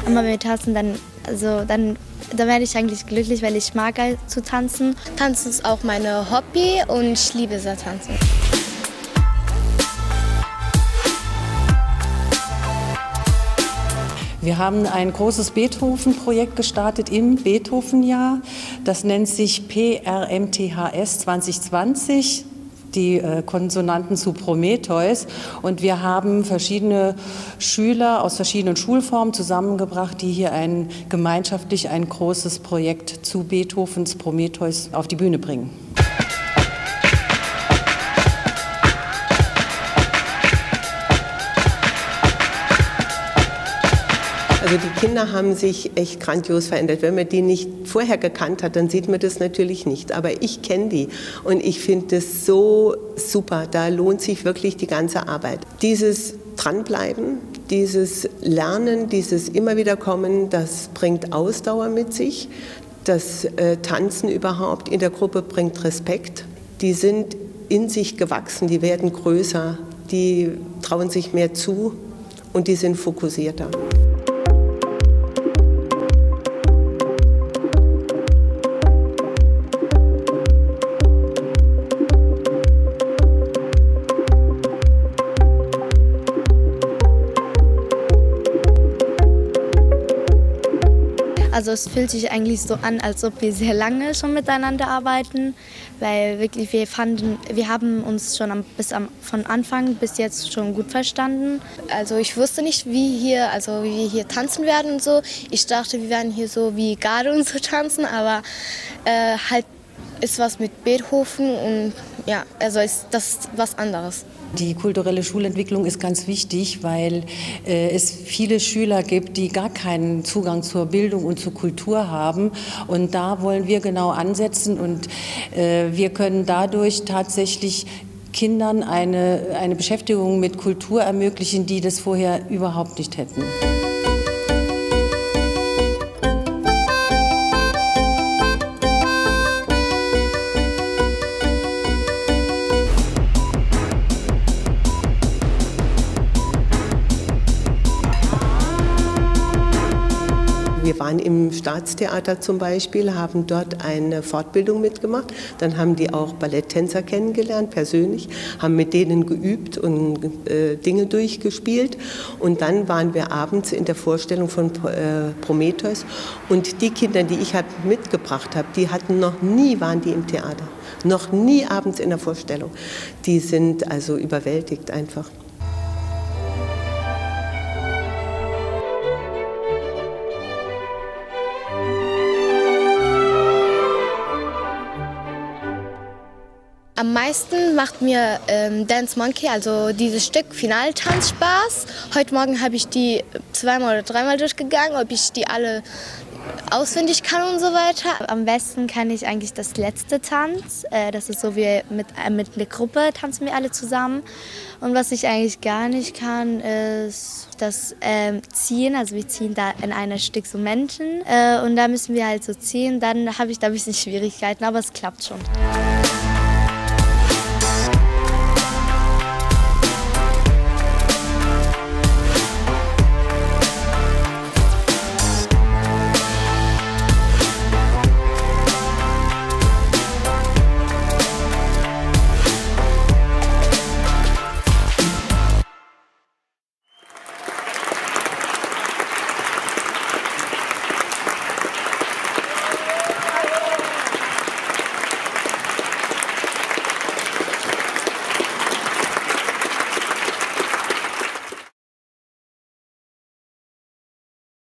immer wenn wir tanzen, dann werde ich eigentlich glücklich, weil ich mag halt zu tanzen. Tanzen ist auch mein Hobby und ich liebe sehr tanzen. Wir haben ein großes Beethoven-Projekt gestartet im Beethoven-Jahr. Das nennt sich PRMTHS 2020, die Konsonanten zu Prometheus. Und wir haben verschiedene Schüler aus verschiedenen Schulformen zusammengebracht, die hier gemeinschaftlich ein großes Projekt zu Beethovens Prometheus auf die Bühne bringen. Also die Kinder haben sich echt grandios verändert. Wenn man die nicht vorher gekannt hat, dann sieht man das natürlich nicht. Aber ich kenne die und ich finde das so super. Da lohnt sich wirklich die ganze Arbeit. Dieses Dranbleiben, dieses Lernen, dieses immer wieder kommen, das bringt Ausdauer mit sich. Das Tanzen überhaupt in der Gruppe bringt Respekt. Die sind in sich gewachsen, die werden größer, die trauen sich mehr zu und die sind fokussierter. Also es fühlt sich eigentlich so an, als ob wir sehr lange schon miteinander arbeiten, weil wirklich wir haben uns schon von Anfang bis jetzt schon gut verstanden. Also ich wusste nicht, wie wir hier tanzen werden und so. Ich dachte, wir werden hier so wie Garde und so tanzen, aber halt ist was mit Beethoven und ja, also das ist was anderes. Die kulturelle Schulentwicklung ist ganz wichtig, weil es viele Schüler gibt, die gar keinen Zugang zur Bildung und zur Kultur haben. Und da wollen wir genau ansetzen und wir können dadurch tatsächlich Kindern eine Beschäftigung mit Kultur ermöglichen, die das vorher überhaupt nicht hätten. Wir waren im Staatstheater zum Beispiel, haben dort eine Fortbildung mitgemacht. Dann haben die auch Balletttänzer kennengelernt, persönlich, haben mit denen geübt und Dinge durchgespielt. Und dann waren wir abends in der Vorstellung von Prometheus. Und die Kinder, die ich mitgebracht habe, waren die im Theater. Noch nie abends in der Vorstellung. Die sind also überwältigt einfach. Am meisten macht mir Dance Monkey, also dieses Stück Finaltanz, Spaß. Heute Morgen habe ich die 2- oder 3-mal durchgegangen, ob ich die alle auswendig kann und so weiter. Am besten kann ich eigentlich das letzte Tanz. Das ist so, wie mit einer Gruppe tanzen wir alle zusammen. Und was ich eigentlich gar nicht kann, ist das Ziehen. Also wir ziehen da in einem Stück so Menschen und da müssen wir halt so ziehen. Dann habe ich da ein bisschen Schwierigkeiten, aber es klappt schon.